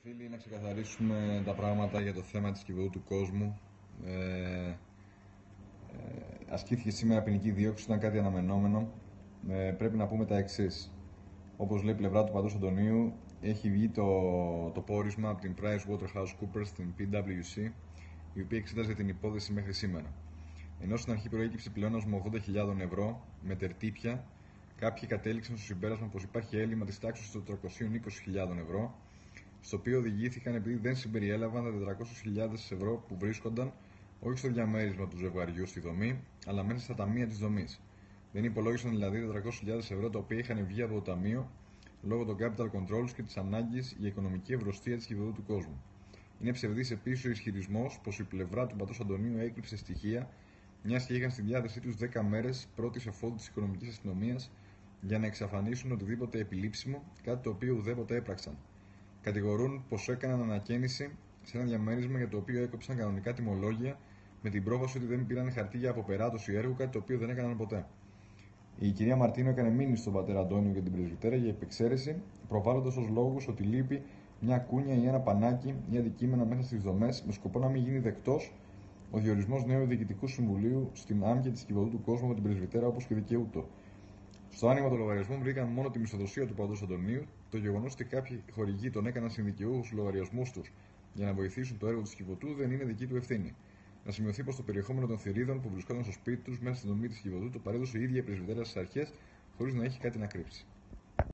φίλοι, να ξεκαθαρίσουμε τα πράγματα για το θέμα της Κιβωτού του κόσμου. Ασκήθηκε σήμερα ποινική δίωξη, ήταν κάτι αναμενόμενο. Πρέπει να πούμε τα εξής. Όπως λέει η πλευρά του Παντός Αντωνίου, έχει βγει το πόρισμα από την PricewaterhouseCoopers, την PwC, η οποία εξέταζε την υπόθεση μέχρι σήμερα. Ενώ στην αρχή προέκυψε πλεόνασμα 80.000 ευρώ με τερτύπια, κάποιοι κατέληξαν στο συμπέρασμα πως υπάρχει έλλειμμα της τάξης των 320.000 ευρώ, στο οποίο οδηγήθηκαν επειδή δεν συμπεριέλαβαν τα 400.000 ευρώ που βρίσκονταν όχι στο διαμέρισμα του ζευγαριού στη δομή, αλλά μέσα στα ταμεία της δομής. Δεν υπολόγισαν δηλαδή τα 400.000 ευρώ τα οποία είχαν βγει από το ταμείο λόγω των capital controls και της ανάγκης για οικονομική ευρωστία της Κιβωτού του κόσμου. Είναι ψευδής επίσης ο ισχυρισμός πως η πλευρά του Παντός Αντωνίου έκρυψε στοιχεία, μιας και είχαν στη διάθεσή τους 10 μέρες πρώτης εφόδου της οικονομικής αστυνομίας για να εξαφανίσουν οτιδήποτε επιλήψιμο, κάτι το οποίο ουδέποτε έπραξαν. Κατηγορούν πως έκαναν ανακαίνιση σε ένα διαμέρισμα για το οποίο έκοψαν κανονικά τιμολόγια με την πρόφαση ότι δεν πήραν χαρτί για αποπεράτωση έργου, κάτι το οποίο δεν έκαναν ποτέ. Η κυρία Μαρτίνο έκανε μήνυση στον πατέρα Αντώνιο και την πρεσβυτέρα για επεξαίρεση, προβάλλοντας ως λόγους ότι λείπει μια κούνια ή ένα πανάκι ή αντικείμενα μέσα στις δομές, με σκοπό να μην γίνει δεκτός ο διορισμός νέου διοικητικού συμβουλίου στην άμμια της Κιβωτού του κόσμου με την πρεσβυτέρα όπως και δικαιούτο. Στο άνοιγμα των λογαριασμών βρήκαν μόνο τη μισθοδοσία του Παντός Αντωνίου, το γεγονός ότι κάποιοι χορηγοί τον έκαναν συνδικαιούχους λογαριασμούς τους για να βοηθήσουν το έργο της Κιβωτού δεν είναι δική του ευθύνη. Να σημειωθεί πως το περιεχόμενο των θηρίδων που βρισκόταν στο σπίτι τους μέσα στη δομή της Κιβωτού το παρέδωσε η ίδια η πρεσβυτέρα στις αρχές, χωρίς να έχει κάτι να κρύψει.